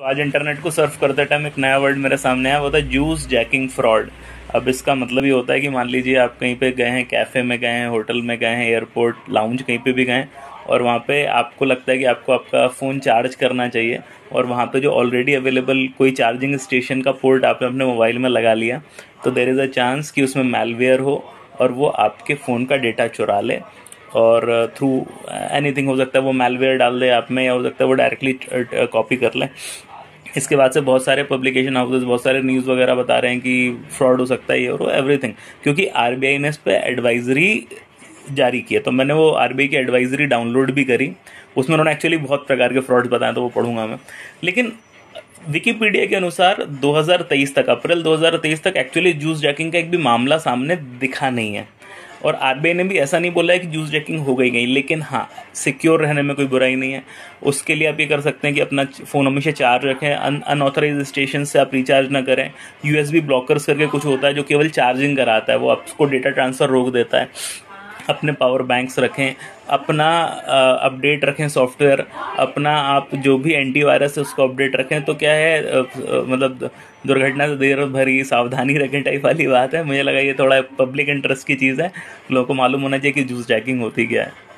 तो आज इंटरनेट को सर्फ करते टाइम एक नया वर्ड मेरे सामने आया, वो था जूस जैकिंग फ्रॉड। अब इसका मतलब ये होता है कि मान लीजिए आप कहीं पे गए हैं, कैफ़े में गए हैं, होटल में गए हैं, एयरपोर्ट लाउंज कहीं पे भी गए हैं, और वहाँ पे आपको लगता है कि आपको आपका फ़ोन चार्ज करना चाहिए, और वहाँ पे जो ऑलरेडी अवेलेबल कोई चार्जिंग स्टेशन का पोर्ट आपने अपने मोबाइल में लगा लिया, तो देयर इज़ अ चांस कि उसमें मैलवेयर हो और वो आपके फ़ोन का डेटा चुरा ले, और थ्रू एनीथिंग हो सकता है वो मैलवेयर डाल दे आप में, या हो सकता है वो डायरेक्टली कॉपी कर लें। इसके बाद से बहुत सारे पब्लिकेशन हाउसेस, बहुत सारे न्यूज़ वगैरह बता रहे हैं कि फ्रॉड हो सकता है ये और एवरीथिंग, क्योंकि आरबीआई ने इस पर एडवाइजरी जारी की है। तो मैंने वो आरबीआई की एडवाइजरी डाउनलोड भी करी, उसमें उन्होंने एक्चुअली बहुत प्रकार के फ्रॉड्स बताए, तो वो पढ़ूंगा मैं। लेकिन विकिपीडिया के अनुसार 2023 तक, अप्रैल 2023 तक एक्चुअली जूस जैकिंग का एक भी मामला सामने दिखा नहीं है, और आरबीआई ने भी ऐसा नहीं बोला है कि जूस जैकिंग हो गई, लेकिन हाँ, सिक्योर रहने में कोई बुराई नहीं है। उसके लिए आप ये कर सकते हैं कि अपना फ़ोन हमेशा चार्ज रखें, अनऑथराइज स्टेशन से आप रिचार्ज ना करें। यूएसबी ब्लॉकर्स करके कुछ होता है जो केवल चार्जिंग कराता है, वो आपको डेटा ट्रांसफ़र रोक देता है। अपने पावर बैंक्स रखें, अपना अपडेट रखें सॉफ्टवेयर, अपना आप जो भी एंटीवायरस है उसको अपडेट रखें। तो क्या है, मतलब दुर्घटना से देर भरी सावधानी रखें टाइप वाली बात है। मुझे लगा ये थोड़ा पब्लिक इंटरेस्ट की चीज़ है, लोगों को मालूम होना चाहिए कि जूस जैकिंग होती क्या है।